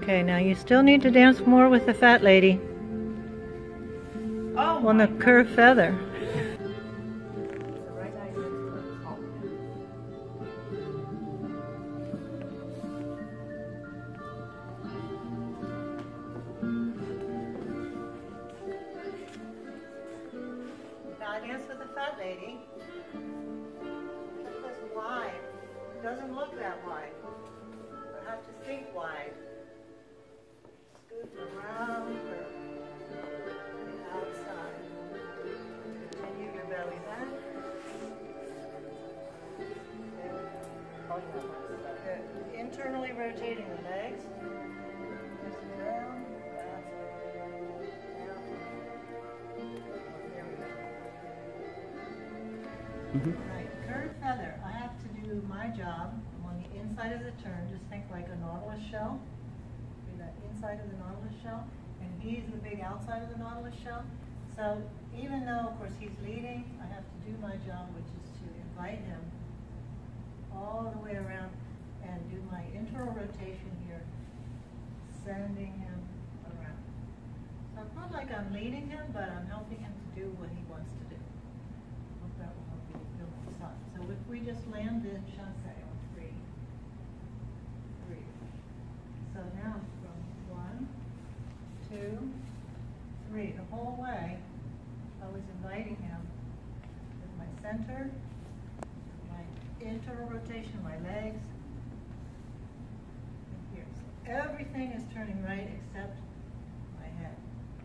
Okay, now you still need to dance more with the fat lady. Oh, on the curved feather. Now I dance with the fat lady. Look this wide. It doesn't look that wide. I have to think wide. Scoot around her. Outside. Continue your belly back. Good. Internally rotating the legs. Just down, that's it. Down. There we go. Right, curved feather. I have to do my job. I'm on the inside of the turn. Just think like a nautilus shell. Do that inside of the nautilus shell. And he's the big outside of the nautilus shell. So even though, of course, he's leading, I have to do my job, which is to invite him all the way around and do my internal rotation here, sending him around. So it's not like I'm leading him, but I'm helping him to do what he wants to do. Hope that will help you feel more soft. So if we just land in chasse on 3, 3. So now from 1, 2, 3, the whole way, I was inviting him with my center, my internal rotation, my legs, and here. So everything is turning right except my head.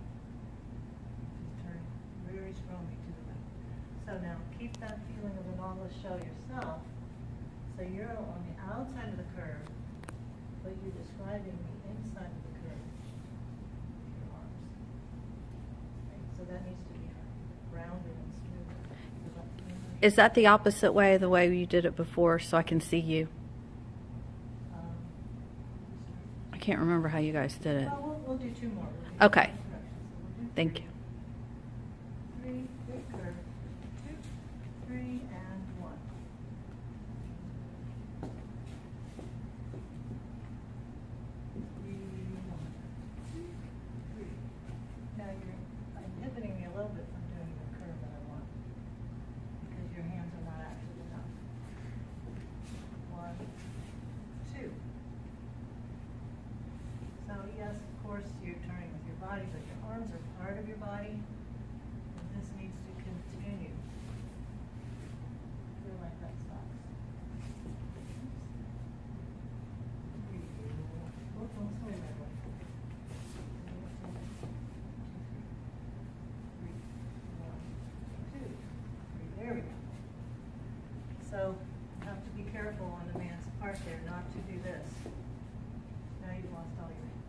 It's turning very strongly to the left. So now keep that feeling of the nautilus shell yourself. So you're on the outside of the curve, but you're describing the inside of the curve. So that needs to be rounded and smooth. Is that the opposite way, the way you did it before, so I can see you? I can't remember how you guys did it. Well, we'll do 2 more. Okay. Thank you. 3, big curve. 2, 3, and 1. Now you're inhibiting me a little bit from doing the curve that I want because your hands are not active enough. 1, 2. So yes, of course, you're turning with your body, but your arms are part of your body, and this needs to continue. Feel like that stops. There we go. So you have to be careful on the man's part there not to do this. Now you've lost all your